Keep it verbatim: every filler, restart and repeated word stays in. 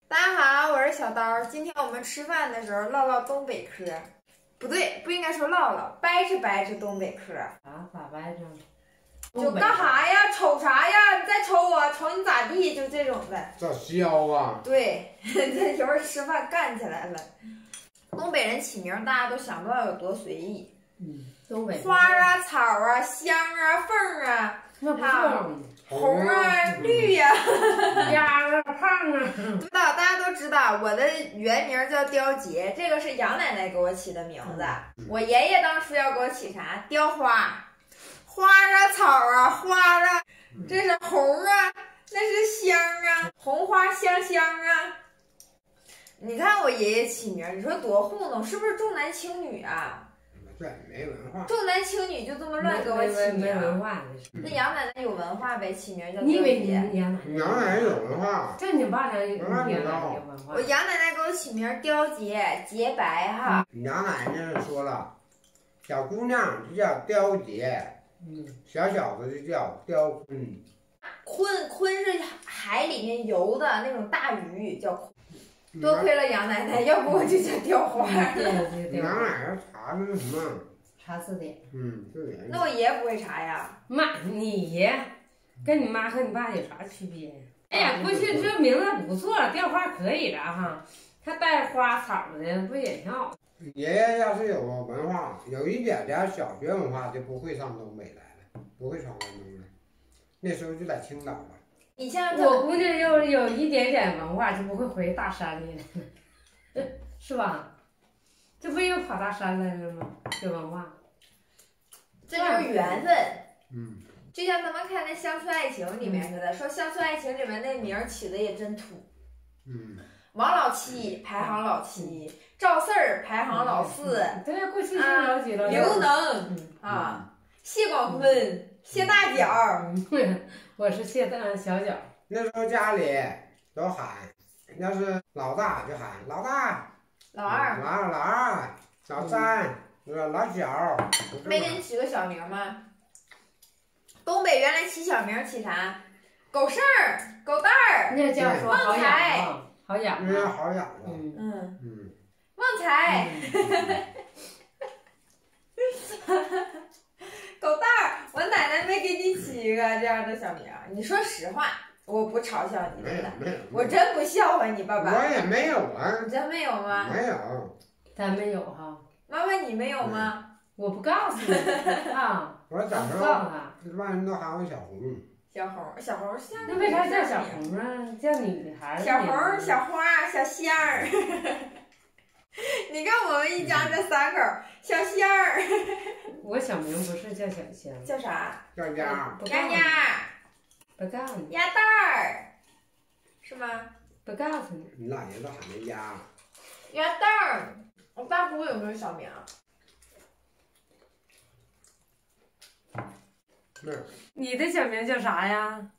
大家好，我是小刀。今天我们吃饭的时候唠唠东北嗑，不对，不应该说唠唠，掰扯掰扯东北嗑。 啊，咋掰扯？ 就干啥呀？瞅啥呀？你再瞅我，瞅你咋地？就这种的。 这削啊！ 对，这一会儿吃饭干起来了。东北人起名，大家都想不到有多随意。 嗯，东北花啊、草啊、香啊、凤啊， 那不是红啊、绿呀、 鸭啊、胖啊。 知道，大家都知道，我的原名叫雕杰，这个是杨奶奶给我起的名字。我爷爷当初要给我起啥？雕花，花啊、草啊、花啊，这是红啊，那是香啊，红花香香啊。你看我爷爷起名，你说多糊弄，是不是重男轻女啊？ 对，没文化。 重男轻女就这么乱给我起名？ 没文化那杨奶奶有文化呗，起名叫你以为雕杰。 你杨奶杨奶奶有文化， 这你爸娘有杨奶奶有文化。 我杨奶奶给我起名雕杰，洁白哈。 杨奶奶说了，小姑娘就叫雕杰，嗯，小小子就叫雕鲲。 鲲鲲是海里面游的那种大鱼，叫鲲。多亏了杨奶奶，要不我就叫雕花。 对对对。 杨奶奶查那什么？ 查字典。 嗯，字典。 那我爷不会查呀。 妈，你爷跟你妈和你爸有啥区别？哎呀，过去这名字不错，雕花可以了哈。它带花草的不也挺好？ 爷爷要是有文化，有一点点小学文化，就不会上东北来了，不会闯关东了。那时候就在青岛了。 你像我估计要有一点点文化，就不会回大山里了，是吧？这不又跑大山来了吗？有文化， 这就是缘分。 嗯。 就像咱们看那《乡村爱情》里面似的，说《乡村爱情》里面那名起的也真土。 嗯。 王老七排行老七，赵四儿排行老四。 对，过去是老几了。 刘能啊，谢广坤、谢大脚。 我是谢大小脚。 那时候家里都喊，要是老大就喊老大， 老二， 老二，老二，老三，老小。 没给你起个小名吗？东北原来起小名起啥？狗剩儿、狗蛋儿， 那叫说好养好养那叫好养啊。 嗯嗯嗯。 旺财。狗蛋儿，我奶奶没给你起一个这样的小名，你说实话，我不嘲笑你，真的，我真不笑话你爸爸。 我也没有啊。 你真没有吗？ 没有。 咱没有哈。 妈妈，你没有吗？ 我不告诉你啊。 我小时候，一般人都喊我小红。 小红，小红像。 那为啥叫小红啊？叫女孩。 小红、小花、小香儿。你看我们一家这三口，小香儿。 我小名不是叫小香， 叫啥？ 叫丫。 丫丫。 不告诉你。 鸭蛋儿，是吗？ 不告诉你。 你姥爷都喊那丫。 鸭蛋儿，我大姑有没有小名？ 没有。 你的小名叫啥呀？